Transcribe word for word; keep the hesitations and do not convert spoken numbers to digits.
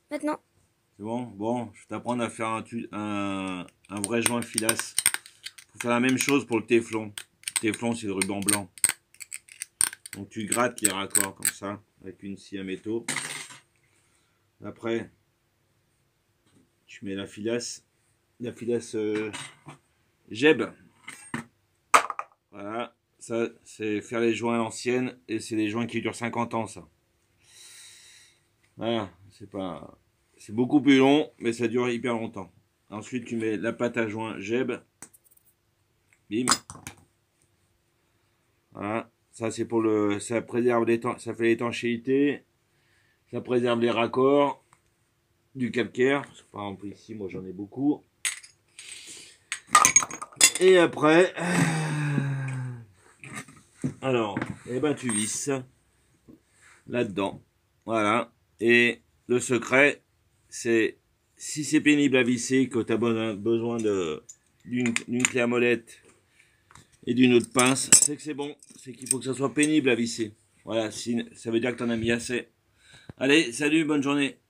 Maintenant. C'est bon? Bon, je vais t'apprendre à faire un, un, un vrai joint filasse. Faut faire la même chose pour le téflon. Le téflon, c'est le ruban blanc. Donc tu grattes les raccords comme ça, avec une scie à métaux. Après, tu mets la filasse, la filasse euh, Geb. Voilà, ça c'est faire les joints à l'ancienne et c'est des joints qui durent cinquante ans ça. Voilà, c'est pas, c'est beaucoup plus long, mais ça dure hyper longtemps. Ensuite, tu mets la pâte à joint Geb. Bim. Voilà, ça c'est pour le, ça préserve les temps, ça fait l'étanchéité, ça préserve les raccords du calcaire. Par exemple ici, moi j'en ai beaucoup. Et après, alors, eh ben tu visses là-dedans, voilà. Et le secret, c'est si c'est pénible à visser, que tu as besoin de d'une clé à molette et d'une autre pince, c'est que c'est bon. C'est qu'il faut que ça soit pénible à visser. Voilà, si, ça veut dire que tu en as mis assez. Allez, salut, bonne journée.